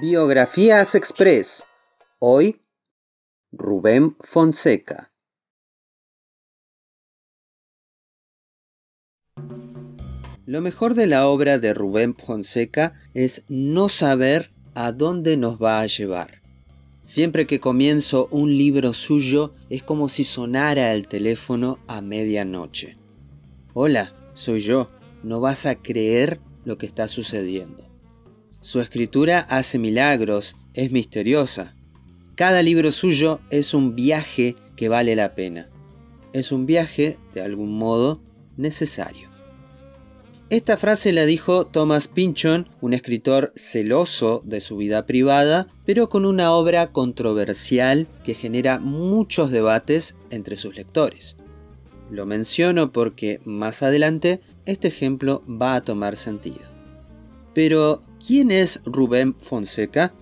Biografías Express. Hoy, Rubén Fonseca. Lo mejor de la obra de Rubén Fonseca es no saber a dónde nos va a llevar. Siempre que comienzo un libro suyo es como si sonara el teléfono a medianoche. Hola, soy yo. No vas a creer lo que está sucediendo. Su escritura hace milagros, es misteriosa. Cada libro suyo es un viaje que vale la pena. Es un viaje, de algún modo, necesario. Esta frase la dijo Thomas Pynchon, un escritor celoso de su vida privada, pero con una obra controversial que genera muchos debates entre sus lectores. Lo menciono porque más adelante este ejemplo va a tomar sentido. Pero, ¿quién es Rubén Fonseca?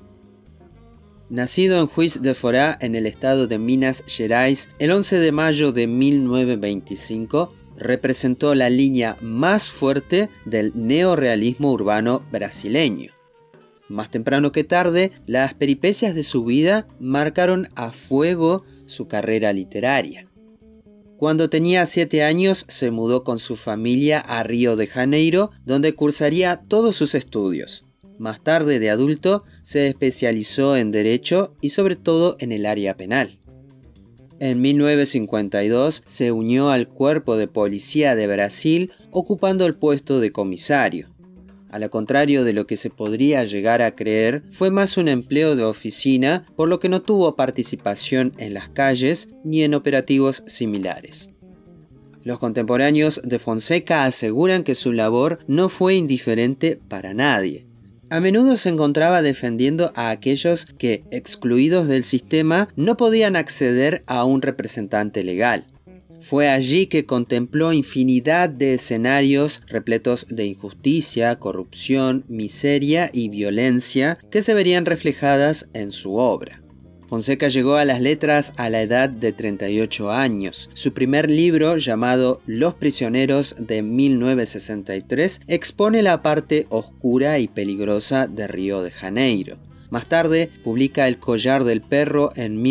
Nacido en Juiz de Fora, en el estado de Minas Gerais, el 11 de mayo de 1925, representó la línea más fuerte del neorrealismo urbano brasileño. Más temprano que tarde, las peripecias de su vida marcaron a fuego su carrera literaria. Cuando tenía 7 años, se mudó con su familia a Río de Janeiro, donde cursaría todos sus estudios. Más tarde, de adulto, se especializó en Derecho y sobre todo en el área penal. En 1952 se unió al Cuerpo de Policía de Brasil, ocupando el puesto de comisario. A lo contrario de lo que se podría llegar a creer, fue más un empleo de oficina, por lo que no tuvo participación en las calles ni en operativos similares. Los contemporáneos de Fonseca aseguran que su labor no fue indiferente para nadie. A menudo se encontraba defendiendo a aquellos que, excluidos del sistema, no podían acceder a un representante legal. Fue allí que contempló infinidad de escenarios repletos de injusticia, corrupción, miseria y violencia que se verían reflejadas en su obra. Fonseca llegó a las letras a la edad de 38 años. Su primer libro, llamado Los prisioneros de 1963, expone la parte oscura y peligrosa de Río de Janeiro. Más tarde, publica El collar del perro en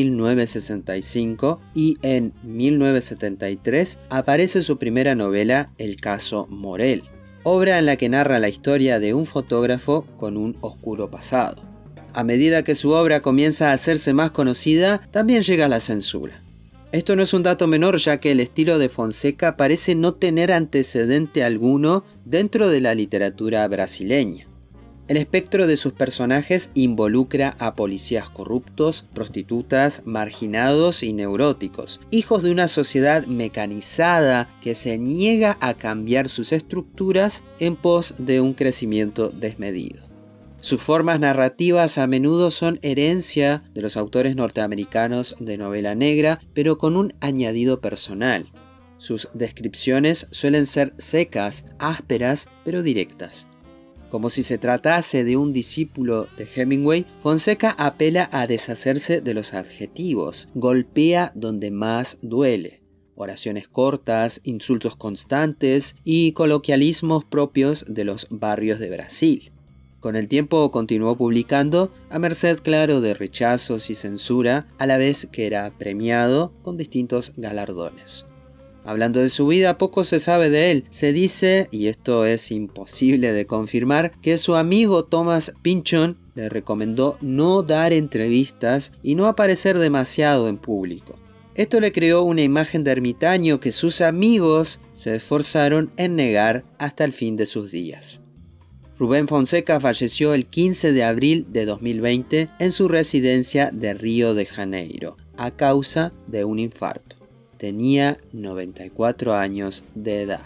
1965 y en 1973 aparece su primera novela, El caso Morel, obra en la que narra la historia de un fotógrafo con un oscuro pasado. A medida que su obra comienza a hacerse más conocida, también llega la censura. Esto no es un dato menor, ya que el estilo de Fonseca parece no tener antecedente alguno dentro de la literatura brasileña. El espectro de sus personajes involucra a policías corruptos, prostitutas, marginados y neuróticos, hijos de una sociedad mecanizada que se niega a cambiar sus estructuras en pos de un crecimiento desmedido. Sus formas narrativas a menudo son herencia de los autores norteamericanos de novela negra, pero con un añadido personal. Sus descripciones suelen ser secas, ásperas, pero directas. Como si se tratase de un discípulo de Hemingway, Fonseca apela a deshacerse de los adjetivos, golpea donde más duele. Oraciones cortas, insultos constantes y coloquialismos propios de los barrios de Brasil. Con el tiempo continuó publicando, a merced claro de rechazos y censura, a la vez que era premiado con distintos galardones. Hablando de su vida, poco se sabe de él. Se dice, y esto es imposible de confirmar, que su amigo Thomas Pynchon le recomendó no dar entrevistas y no aparecer demasiado en público. Esto le creó una imagen de ermitaño que sus amigos se esforzaron en negar hasta el fin de sus días. Rubén Fonseca falleció el 15 de abril de 2020 en su residencia de Río de Janeiro, a causa de un infarto. Tenía 94 años de edad.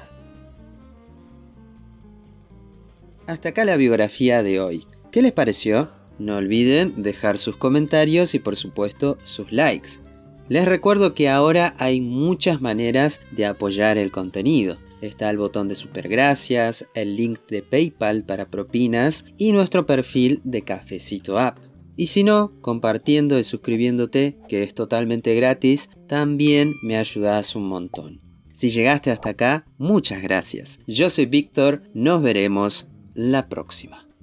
Hasta acá la biografía de hoy. ¿Qué les pareció? No olviden dejar sus comentarios y por supuesto sus likes. Les recuerdo que ahora hay muchas maneras de apoyar el contenido. Está el botón de supergracias, el link de PayPal para propinas y nuestro perfil de Cafecito App. Y si no, compartiendo y suscribiéndote, que es totalmente gratis, también me ayudas un montón. Si llegaste hasta acá, muchas gracias. Yo soy Víctor, nos veremos la próxima.